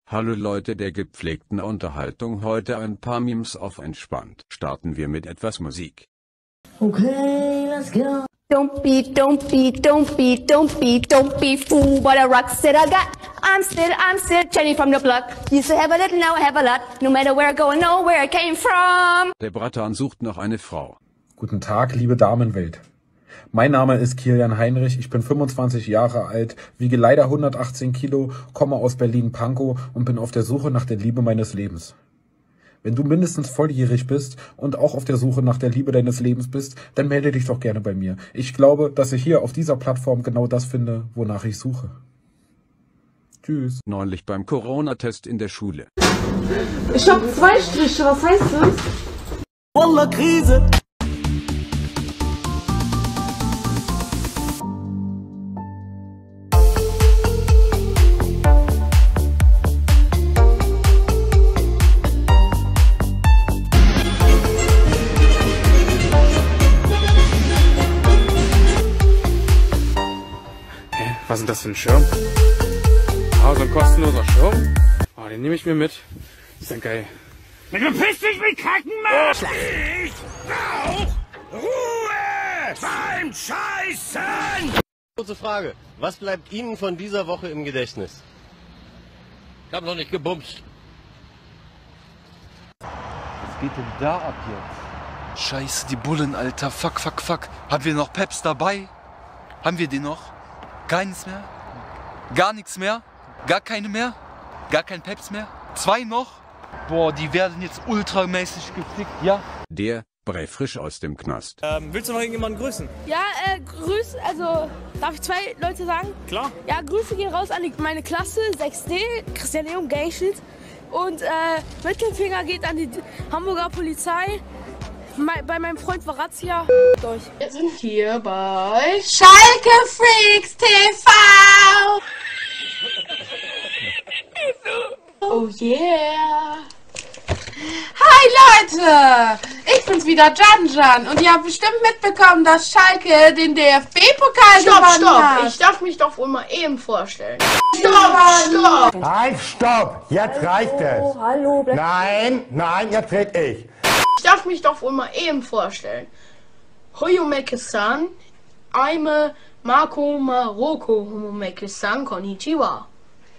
Hallo Leute der gepflegten Unterhaltung, heute ein paar Memes auf entspannt. Starten wir mit etwas Musik. Okay, let's go. Don't be fool by the rocks that I got. I'm still Jenny from the block. Used to have a little, now I have a lot. No matter where I go, I know where I came from. Der Bratan sucht noch eine Frau. Guten Tag, liebe Damenwelt. Mein Name ist Kilian Heinrich, ich bin 25 Jahre alt, wiege leider 118 Kilo, komme aus Berlin-Pankow und bin auf der Suche nach der Liebe meines Lebens. Wenn du mindestens volljährig bist und auch auf der Suche nach der Liebe deines Lebens bist, dann melde dich doch gerne bei mir. Ich glaube, dass ich hier auf dieser Plattform genau das finde, wonach ich suche. Tschüss. Neulich beim Corona-Test in der Schule. Ich hab 2 Striche, was heißt das? Wallah, Krise. Was ist denn das für ein Schirm? Ah, so ein kostenloser Schirm? Oh, den nehme ich mir mit. Ist dann geil. Ich bepiss dich mit Kacken, Mann! Ich brauch Ruhe beim Scheißen! Kurze Frage. Was bleibt Ihnen von dieser Woche im Gedächtnis? Ich hab noch nicht gebumst. Was geht denn da ab jetzt? Scheiße, die Bullen, Alter. Fuck. Haben wir noch Peps dabei? Haben wir die noch? Keines mehr? Gar nichts mehr? Gar keine mehr? Gar kein Peps mehr? 2 noch? Boah, die werden jetzt ultramäßig gefickt, ja? Der Brei frisch aus dem Knast. Willst du noch irgendjemanden grüßen? Ja, Grüße, also darf ich 2 Leute sagen? Klar. Ja, Grüße gehen raus an meine Klasse, 6D, Christian Leon, Gay Shit. Und Mittelfinger geht an die Hamburger Polizei. Bei meinem Freund war Razzia. Durch. Wir sind hier bei Schalke Freaks TV! Oh yeah! Hi Leute! Ich bin's wieder, Jan. Und ihr habt bestimmt mitbekommen, dass Schalke den DFB-Pokal gewonnen hat. Ich darf mich doch wohl mal eben vorstellen. Stopp! Halt, stopp! Jetzt reicht es! Hallo, Nein, jetzt red ich! Ich darf mich doch wohl mal eben vorstellen. Hoyomeke-san, Aime Marco Maroko Homomeke-san, Konnichiwa.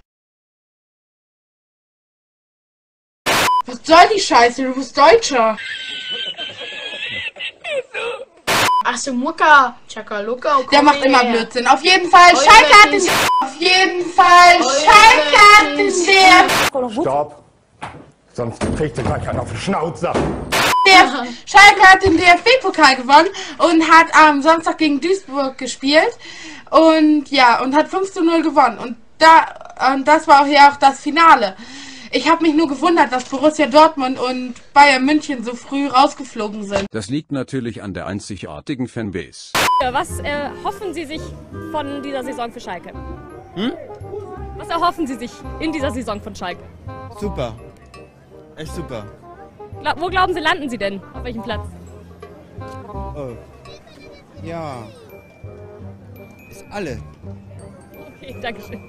Was soll die Scheiße? Du bist Deutscher. Asemuka, Chakaluka, Der macht immer Blödsinn. Auf jeden Fall, Schalke hat den... Stopp! Sonst kriegst du gleich einen auf die Schnauze. Schalke hat den DFB-Pokal gewonnen und hat am Samstag gegen Duisburg gespielt und ja, und hat 5:0 gewonnen und das war auch das Finale. Ich habe mich nur gewundert, dass Borussia Dortmund und Bayern München so früh rausgeflogen sind. Das liegt natürlich an der einzigartigen Fanbase. Was hoffen Sie sich von dieser Saison für Schalke? Was erhoffen Sie sich in dieser Saison von Schalke? Super. Echt super. Wo glauben Sie, landen Sie denn? Auf welchem Platz? Oh. Ja. Ist alle. Okay, danke schön.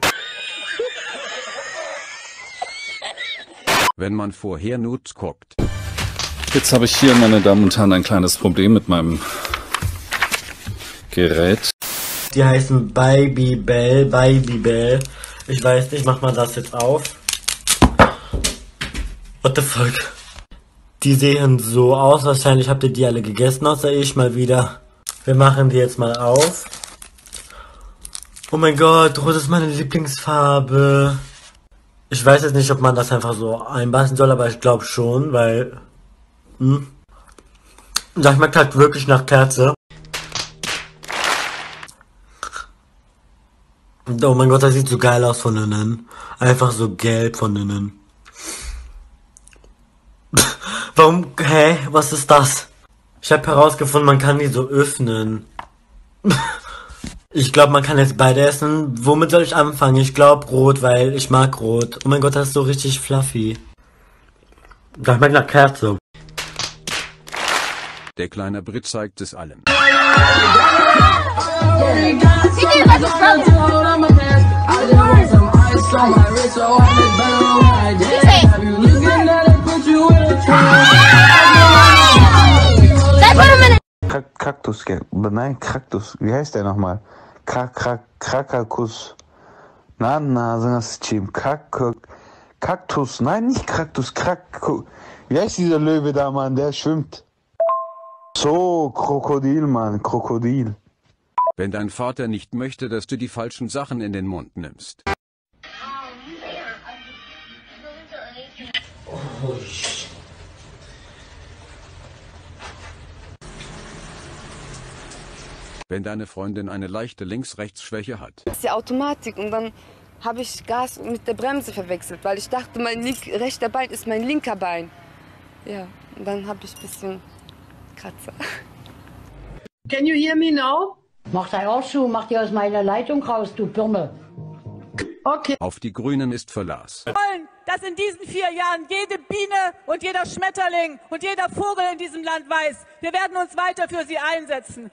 Wenn man vorher Nudes guckt. Jetzt habe ich hier, meine Damen und Herren, ein kleines Problem mit meinem Gerät. Die heißen Babybel. Ich weiß nicht, mach mal das jetzt auf. What the fuck? Die sehen so aus, wahrscheinlich habt ihr die alle gegessen, außer ich mal wieder. Wir machen die jetzt mal auf. Oh mein Gott, rot ist meine Lieblingsfarbe. Ich weiß jetzt nicht, ob man das einfach so einbeißen soll, aber ich glaube schon, weil... Das schmeckt halt wirklich nach Kerze. Oh mein Gott, das sieht so geil aus von innen. Einfach so gelb von innen. Warum? Hä? Was ist das? Ich habe herausgefunden, man kann die so öffnen. Ich glaube, man kann jetzt beide essen. Womit soll ich anfangen? Ich glaube rot, weil ich mag rot. Oh mein Gott, das ist so richtig fluffy. Das schmeckt nach Kerze. Der kleine Brit zeigt es allen. Kaktus, nein, Kaktus, wie heißt der nochmal? Krakakus. Na, Kaktus, nein, nicht Kaktus, wie heißt dieser Löwe da, Mann, der schwimmt? So, Krokodil, Mann, Krokodil. Wenn dein Vater nicht möchte, dass du die falschen Sachen in den Mund nimmst. Wenn deine Freundin eine leichte Links-Rechts-Schwäche hat. Das ist die Automatik und dann habe ich Gas mit der Bremse verwechselt, weil ich dachte, mein rechter Bein ist mein linker Bein. Ja, und dann habe ich ein bisschen Kratzer. Can you hear me now? Mach dein Arsch zu, mach die aus meiner Leitung raus, du Birne. Okay. Auf die Grünen ist Verlass. Wir wollen, dass in diesen 4 Jahren jede Biene und jeder Schmetterling und jeder Vogel in diesem Land weiß, wir werden uns weiter für sie einsetzen.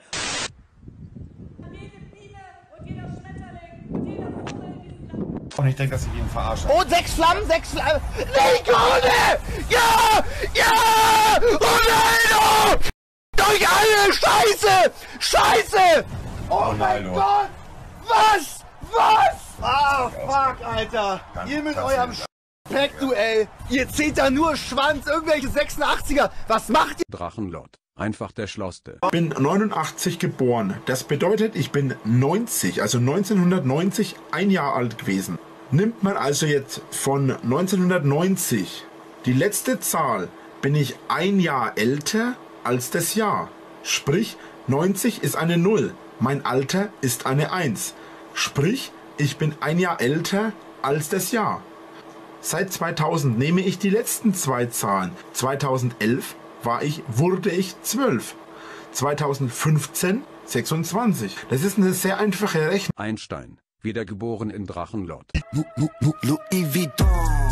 Und ich denke, dass ich ihn verarsche. Und 6 Flammen, 6 Flammen. Nikone! Ja! Ja! Ronaldo! Durch alle! Scheiße! Scheiße! Oh mein Gott! Was? Was? Ah, fuck, Alter! Ihr mit eurem Speck-Duell! Ihr zählt da nur Schwanz, irgendwelche 86er! Was macht ihr? Drachenlord. Einfach der Schlauste. Ich bin 89 geboren. Das bedeutet, ich bin 90, also 1990 ein Jahr alt gewesen. Nimmt man also jetzt von 1990 die letzte Zahl, bin ich ein Jahr älter als das Jahr. Sprich, 90 ist eine 0. Mein Alter ist eine 1. Sprich, ich bin ein Jahr älter als das Jahr. Seit 2000 nehme ich die letzten 2 Zahlen. 2011 wurde ich 12. 2015 26. Das ist eine sehr einfache Rechnung. Einstein, wiedergeboren in Drachenlord. Louis Vuitton.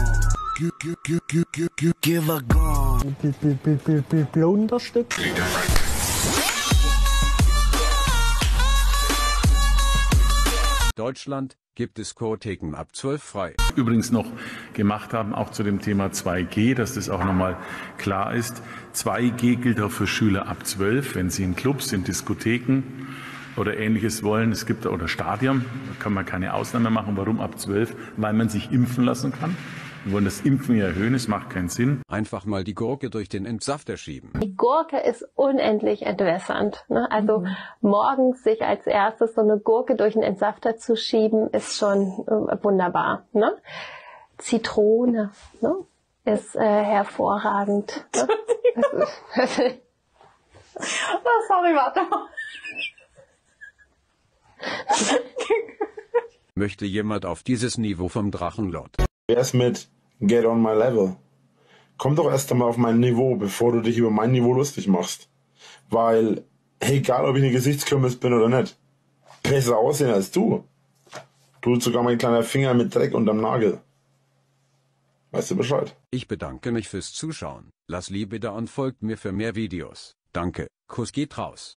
Give a gone. Blunderstück. Deutschland gibt Diskotheken ab 12 frei. Übrigens noch gemacht haben, auch zu dem Thema 2G, dass das auch nochmal klar ist. 2G gilt auch für Schüler ab 12, wenn sie in Clubs, in Diskotheken oder Ähnliches wollen. Es gibt oder Stadien, da kann man keine Ausnahme machen. Warum ab 12? Weil man sich impfen lassen kann. Wir wollen das Impfen ja erhöhen, es macht keinen Sinn. Einfach mal die Gurke durch den Entsafter schieben. Die Gurke ist unendlich entwässernd. Ne? Also morgens sich als erstes so eine Gurke durch den Entsafter zu schieben, ist schon wunderbar. Ne? Zitrone, ne? Ist hervorragend. Ne? Sorry, warte mal. Möchte jemand auf dieses Niveau vom Drachenlord? Wer ist mit Get on my level? Komm doch erst einmal auf mein Niveau, bevor du dich über mein Niveau lustig machst. Weil, egal ob ich eine Gesichtskürbis bin oder nicht, besser aussehen als du. Tut sogar mein kleiner Finger mit Dreck unterm Nagel. Weißt du Bescheid? Ich bedanke mich fürs Zuschauen. Lass Liebe da und folgt mir für mehr Videos. Danke. Kuss geht raus.